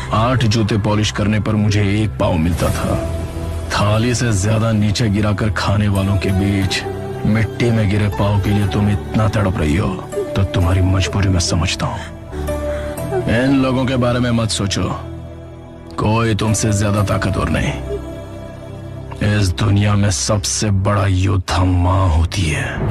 8 जूते पॉलिश करने पर मुझे 1 पाव मिलता था। थाली से ज्यादा नीचे गिराकर खाने वालों के बीच मिट्टी में गिरे पाव के लिए तुम इतना तड़प रही हो तो तुम्हारी मजबूरी मैं समझता हूँ। इन लोगों के बारे में मत सोचो, कोई तुमसे ज्यादा ताकतवर नहीं। इस दुनिया में सबसे बड़ा योद्धा माँ होती है।